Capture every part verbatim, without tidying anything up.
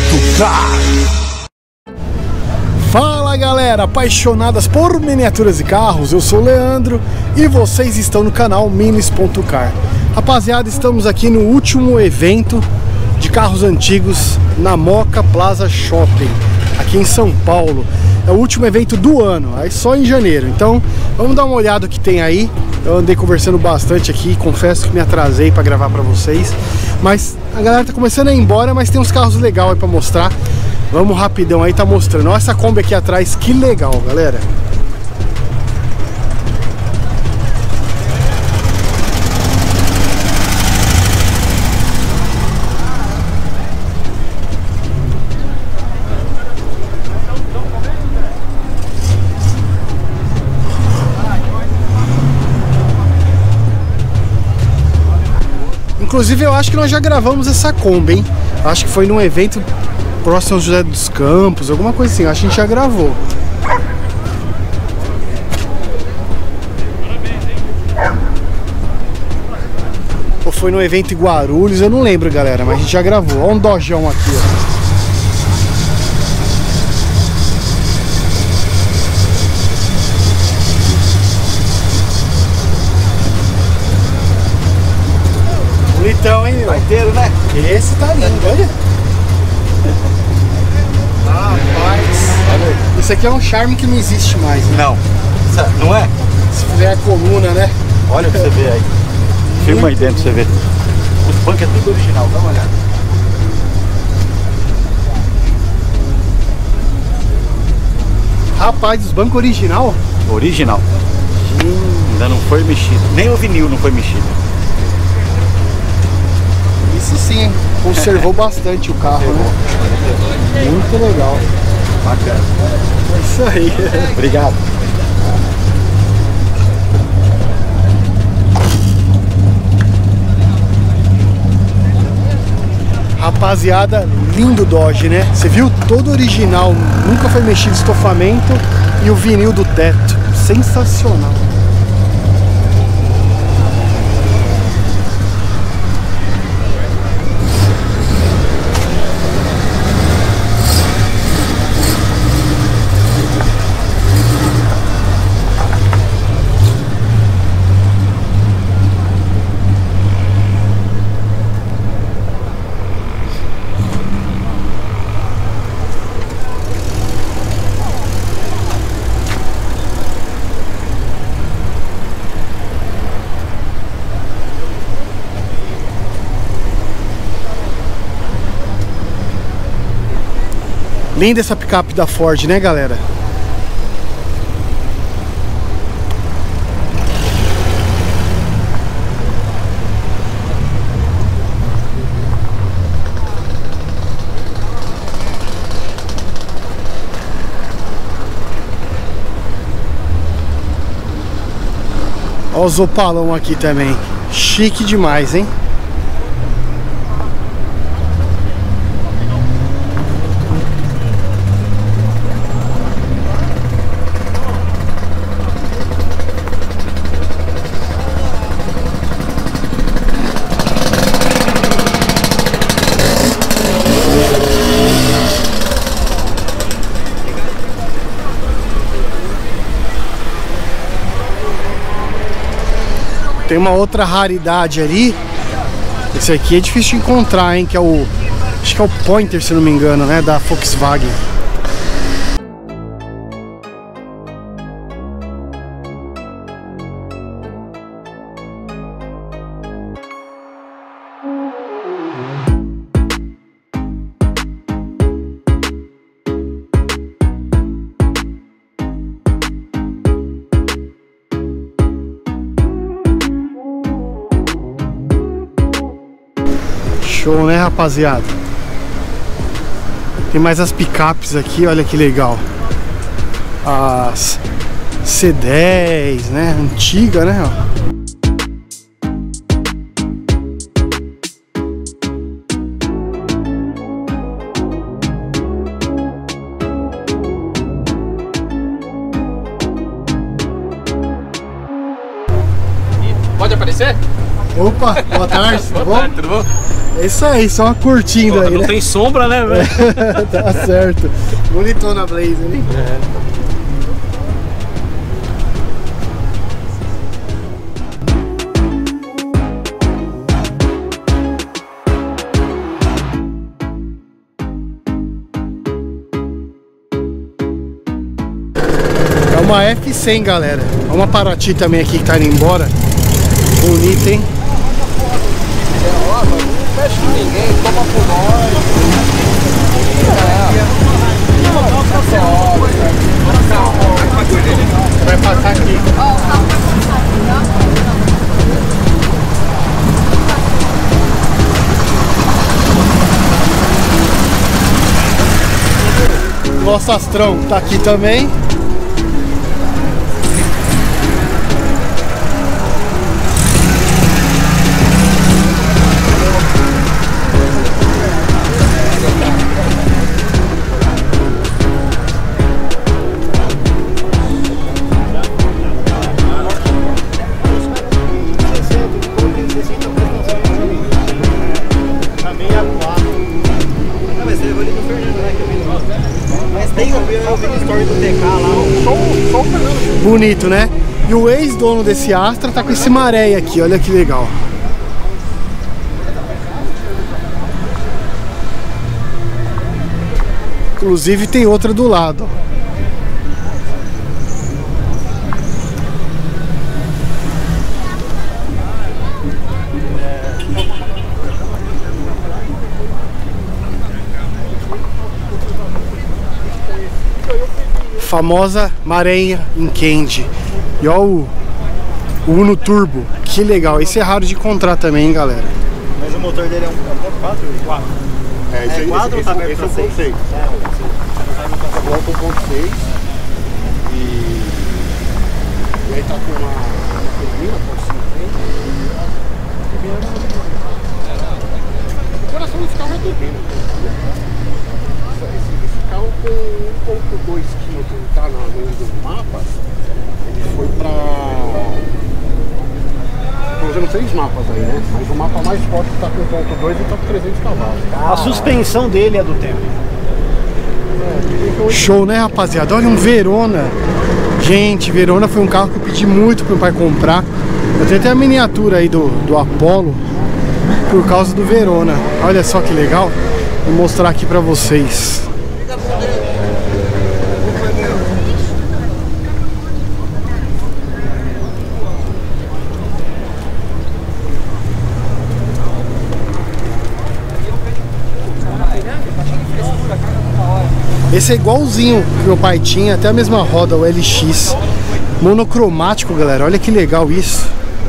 Car. Fala galera, apaixonadas por miniaturas e carros, eu sou o Leandro e vocês estão no canal Minis ponto car. Rapaziada, estamos aqui no último evento de carros antigos na Moca Plaza Shopping, aqui em São Paulo. É o último evento do ano, aí só em janeiro. Então vamos dar uma olhada no que tem aí. Eu andei conversando bastante aqui, confesso que me atrasei para gravar para vocês, mas a galera tá começando a ir embora, mas tem uns carros legais aí para mostrar. Vamos rapidão aí, tá mostrando. Olha essa Kombi aqui atrás, que legal, galera. Inclusive eu acho que nós já gravamos essa Kombi, hein? Acho que foi num evento próximo ao José dos Campos, alguma coisa assim, acho que a gente já gravou. Ou foi no evento em Guarulhos, eu não lembro, galera, mas a gente já gravou. Olha um dojão aqui, ó. Bonitão, hein, meu? Baiteiro, né? Esse tá lindo, olha. Rapaz, isso aqui é um charme que não existe mais, né? Não, não é? Se fizer a coluna, né? Olha pra você ver aí. Filma aí dentro pra você ver. Os bancos é tudo original, dá uma olhada. Rapaz, os bancos original? Original. Hum. Ainda não foi mexido. Nem o vinil não foi mexido. Isso sim, conservou bastante o carro, né? Muito legal. Bacana. É isso aí. Obrigado. Rapaziada, lindo Dodge, né? Você viu? Todo original, nunca foi mexido estofamento e o vinil do teto. Sensacional. Linda essa picape da Ford, né, galera? Olha os Opalão aqui também. Chique demais, hein? Tem uma outra raridade ali. Esse aqui é difícil de encontrar, hein? Que é o... acho que é o Pointer, se não me engano, né? Da Volkswagen. Show, né, rapaziada? Tem mais as picapes aqui, olha que legal. As C dez, né? Antiga, né? Pode aparecer? Opa, boa tarde, tudo bom? Boa tarde, tudo bom? É isso aí, só curtindo. Pô, aí, não né? tem sombra, né, velho? Tá certo. Bonitona a Blazer, hein? É. É uma F cem, galera. É uma Paraty também aqui que tá indo embora. Bonita, hein? É, ó, mas não mexe com ninguém, toma por nós. É. Vai passar aqui. Nosso Astrão tá aqui também. Bonito, né? E o ex-dono desse Astra tá com esse maré aqui, olha que legal. Inclusive tem outra do lado. Famosa Maranha em Candy. E ó o, o Uno Turbo, que legal. Esse é raro de encontrar também, hein, galera. Mas o motor dele é um quatro? quatro. É, esse, é quatro ou tá aberto pra seis? seis. Agora com um ponto seis. E... e aí tá com uma, uma turbina, ponto cinco. O coração desse carro é turbina. Esse carro com um ponto dois quilos que tá no meio do mapa, ele foi pra... Tô usando três mapas aí, né? Mas o mapa mais forte que tá com um ponto dois e tá com trezentos cavalos. A suspensão dele é do tempo. É, show, né, rapaziada? Olha um Verona. Gente, Verona foi um carro que eu pedi muito pro meu pai comprar. Eu tenho até a miniatura aí do, do Apollo por causa do Verona. Olha só que legal. Vou mostrar aqui pra vocês. Esse é igualzinho que meu pai tinha, até a mesma roda, o L X. Monocromático, galera, olha que legal isso.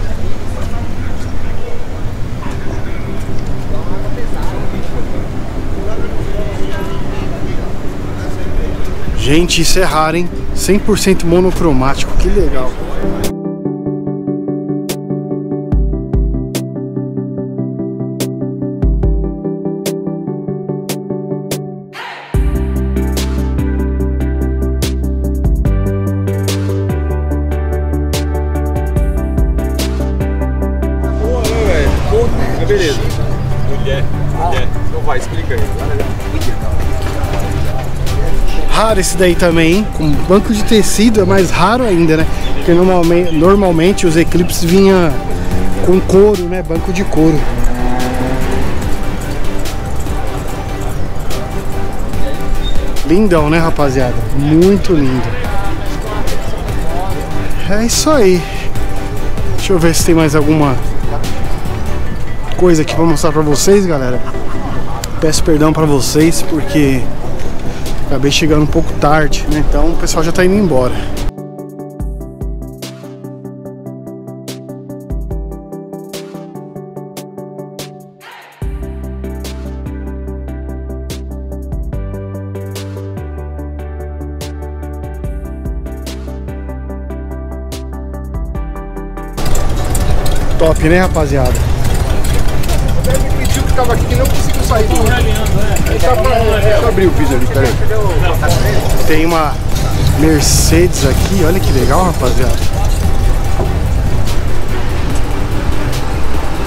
Gente, isso é raro, hein? cem por cento monocromático, que legal. Beleza. Mulher, mulher. Então vai, explica aí. Raro esse daí também, hein? Com banco de tecido é mais raro ainda, né? Porque normalmente, normalmente os Eclipse vinha com couro, né? Banco de couro. Lindão, né, rapaziada? Muito lindo. É isso aí. Deixa eu ver se tem mais alguma coisa aqui pra mostrar pra vocês, galera. Peço perdão pra vocês porque acabei chegando um pouco tarde, né? Então o pessoal já tá indo embora. Top, né, rapaziada? Que tava aqui não conseguiu sair. Deixa eu abrir o piso ali, peraí. Tem uma Mercedes aqui, olha que legal, rapaziada.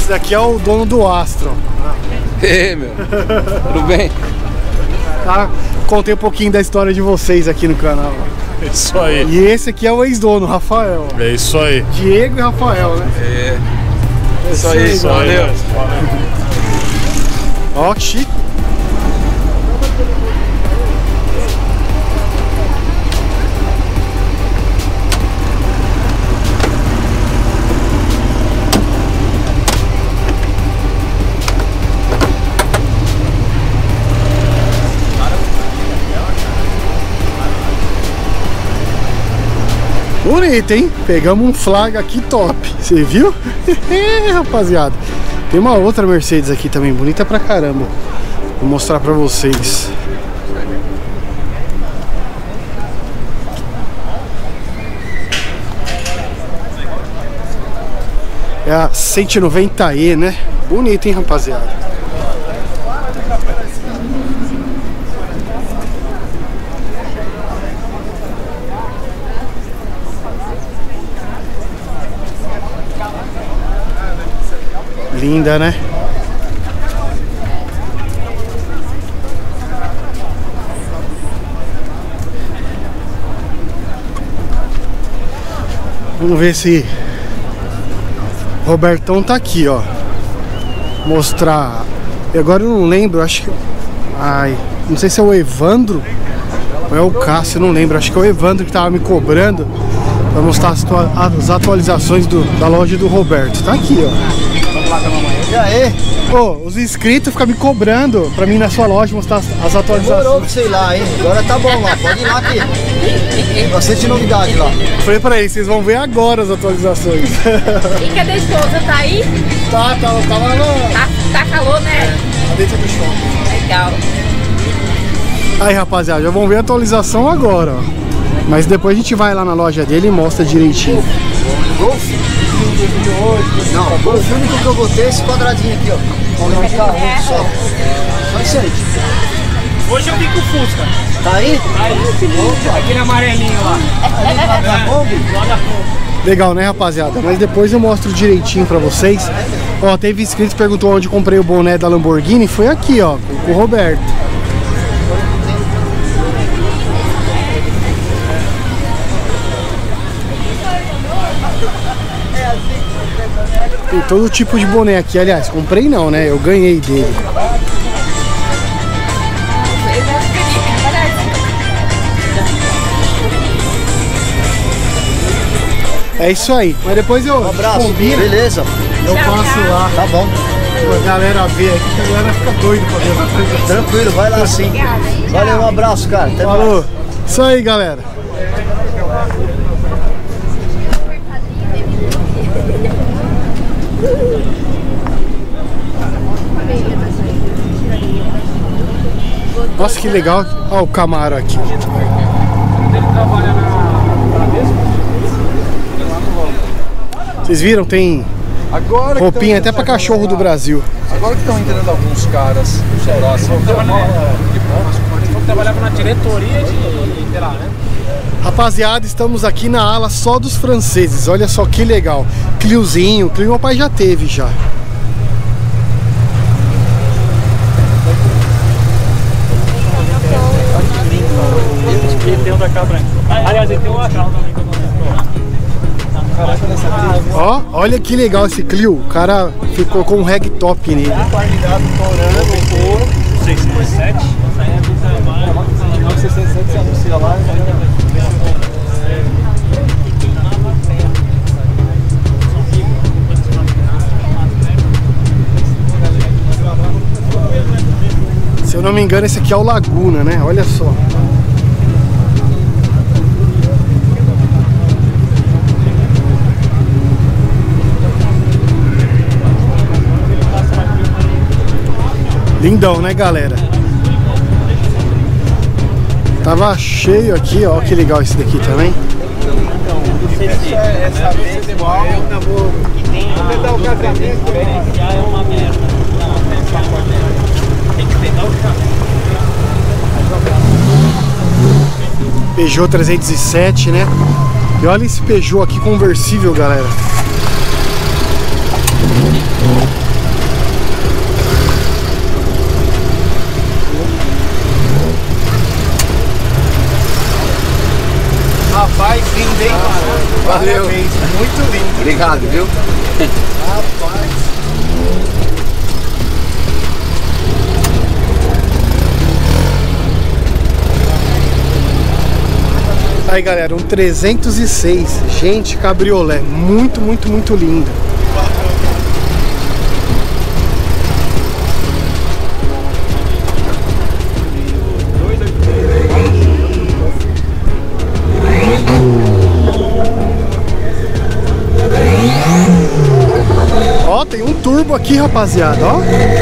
Esse daqui é o dono do Astro. Ei, meu. Tudo bem? Tá? Contei um pouquinho da história de vocês aqui no canal. Isso aí. E esse aqui é o ex-dono, Rafael. É isso aí. Diego e Rafael, né? É. Isso aí, aí, valeu. Ó, que chique. Bonito, hein? Pegamos um flag aqui top. Você viu? Rapaziada. Tem uma outra Mercedes aqui também, bonita pra caramba. Vou mostrar pra vocês. É a cento e noventa E, né? Bonita, hein, rapaziada? Linda, né? Vamos ver se Robertão tá aqui, ó. Mostrar. Agora eu não lembro, acho que. Ai, não sei se é o Evandro ou é o Cássio, não lembro. Acho que é o Evandro que tava me cobrando pra mostrar as, as atualizações do, da loja do Roberto. Tá aqui, ó. Vamos lá com a mamãe. E aí? Pô, os inscritos ficam me cobrando pra mim na sua loja mostrar as, as atualizações. Demorou, sei lá, hein? Agora tá bom lá, pode ir lá aqui. Tem bastante novidade lá. Falei pra eles, vocês vão ver agora as atualizações. E cadê a esposa? Tá aí? Tá, tá, tá lá no... Tá, tá calor, né? Lá dentro do shopping. Legal. Aí, rapaziada, já vão ver a atualização agora, ó. Mas depois a gente vai lá na loja dele e mostra direitinho. Golf? Não, o Golf único que eu botei é esse quadradinho aqui, ó. Um carro só. Só isso aí. Hoje eu vim com o Fusca. Tá aí? Aí, aquele amarelinho lá. Tá bom, Bi? Lá da Kombi. Legal, né, rapaziada? Mas depois eu mostro direitinho pra vocês. Ó, teve inscrito que perguntou onde comprei o boné da Lamborghini. Foi aqui, ó, com o Roberto. Tem todo tipo de boné aqui. Aliás, comprei não, né? Eu ganhei dele. É isso aí. Mas depois eu Um abraço. combino. Beleza. Eu passo lá. Tá bom. A galera vê aqui, que a galera fica doida pra ver as atualizações. Tranquilo, vai lá sim. Valeu, um abraço, cara. Até mais. Falou. Isso aí, galera. Nossa, que legal. Olha o Camaro aqui. Ele trabalha na Bradesco. Vocês viram? Tem Agora roupinha até pra cachorro do Brasil. Agora que estão entrando alguns caras próximos. Ele trabalhava na diretoria de, de lá, né? Rapaziada, estamos aqui na ala só dos franceses. Olha só que legal. Cliozinho. Clio meu pai já teve já. Ele tem um da cabra. Aliás, ele tem uma carro também que eu não Ó, olha que legal esse Clio. O cara ficou com um reg top nele. Qualidade torando, couro, seiscentos e sete. seiscentos e sete você anuncia lá. Se eu não me engano, esse aqui é o Laguna, né? Olha só. Lindão, né, galera? Tava cheio aqui, ó. Que legal esse daqui também. Essa vez igual é um namoro. Você dá o casamento, é uma merda. Tem que pegar o casamento. Peugeot trezentos e sete, né? E olha esse Peugeot aqui conversível, galera. Rapaz, lindo, hein? Valeu. Parabéns, muito lindo. Obrigado, viu? Rapaz. Aí galera, um trezentos e seis, gente, cabriolé, muito, muito, muito lindo. Ó, tem um turbo aqui, rapaziada, ó.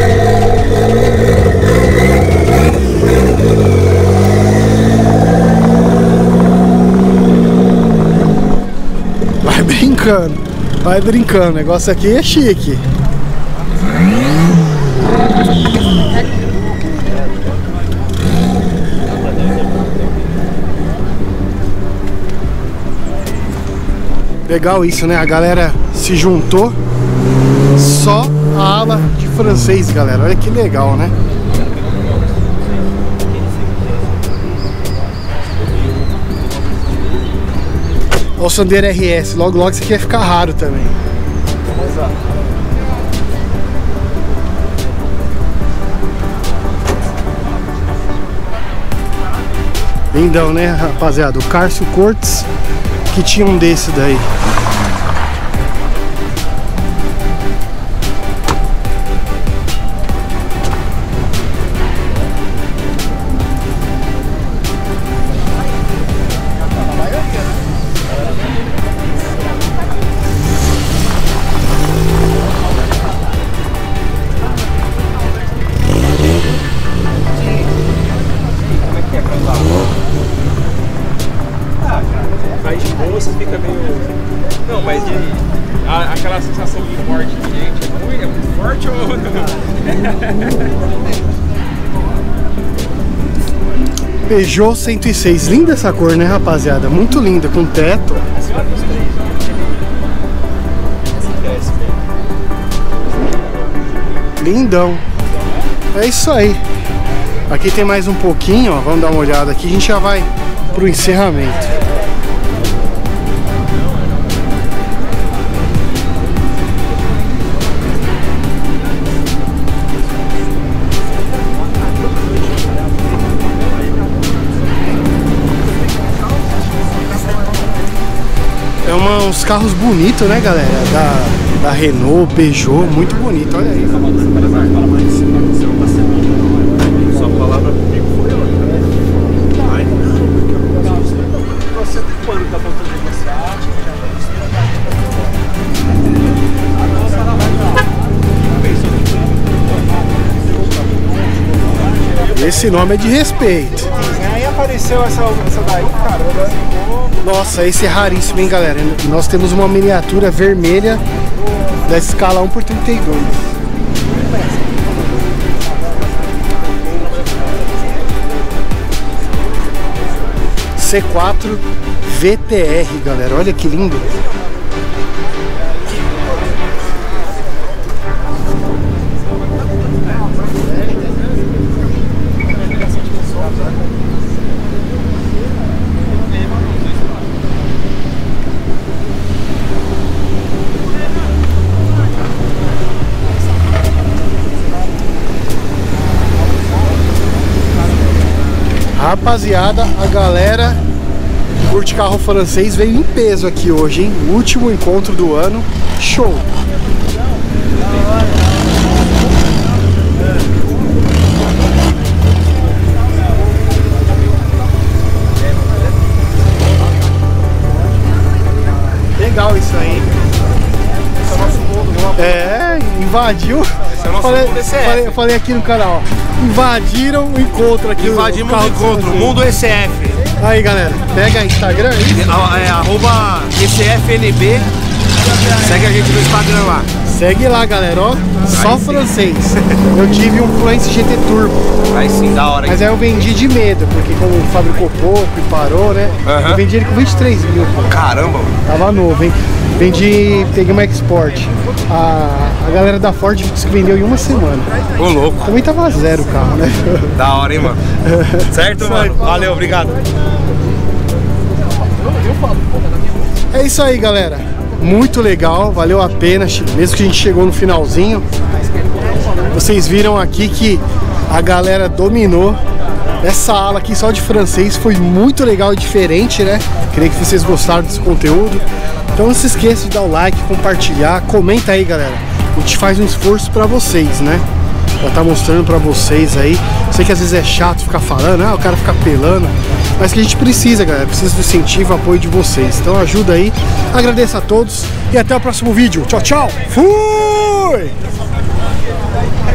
Vai brincando, vai brincando, o negócio aqui é chique. Legal isso, né? A galera se juntou, só a ala de francês, galera. Olha que legal, né? Olha o Sandero R S, logo logo isso aqui vai ficar raro também. Lindão, né, rapaziada? O Cárcio Cortes que tinha um desse daí. Fica meio... Não, mas de... a, aquela sensação de morte de gente é muito, é muito forte ou não? Peugeot cento e seis, linda essa cor, né, rapaziada? Muito linda, com teto. Lindão. É isso aí. Aqui tem mais um pouquinho, ó. Vamos dar uma olhada aqui. A gente já vai pro encerramento. É uma, uns carros bonitos, né, galera? Da, da Renault, Peugeot, muito bonito, olha aí. Sua palavra comigo foi outra. Ai, não. Você tem quando tá falando de negociar? Esse nome é de respeito. Aí apareceu essa, essa daí, caramba. Nossa, esse é raríssimo, hein, galera? Nós temos uma miniatura vermelha da escala um por trinta e dois. C quatro V T R, galera. Olha que lindo. Rapaziada, a galera que curte carro francês veio em peso aqui hoje, hein? O último encontro do ano. Show! Legal isso aí. É, invadiu. Esse é o nosso falei, mundo E C F. falei, falei aqui no canal, ó. Invadiram o encontro aqui. Invadimos o encontro, Mundo E C F. Aí, galera, pega Instagram aí. É arroba E C F N B. Segue a gente no Instagram lá. Segue lá, galera, ó. Só sim. francês. Eu tive um Fluence G T Turbo. Aí sim, da hora. Mas aí eu vendi de medo, porque como fabricou pouco e parou, né? Aham. Eu vendi ele com vinte e três mil. Caramba, mano. Tava novo, hein? Vendi, peguei uma Export. A, a galera da Ford disse que vendeu em uma semana. Ô, louco. Também tava zero o carro, né? Da hora, hein, mano? Certo, mano? Valeu, obrigado. É isso aí, galera. Muito legal, valeu a pena, mesmo que a gente chegou no finalzinho. Vocês viram aqui que a galera dominou. Essa ala aqui só de francês foi muito legal e diferente, né? Creio que vocês gostaram desse conteúdo. Então não se esqueça de dar o like, compartilhar, comenta aí, galera. A gente faz um esforço pra vocês, né? Pra tá mostrando pra vocês aí. Sei que às vezes é chato ficar falando, ah, o cara fica apelando. Mas que a gente precisa, galera. Precisa do incentivo, apoio de vocês. Então ajuda aí. Agradeço a todos e até o próximo vídeo. Tchau, tchau. Fui!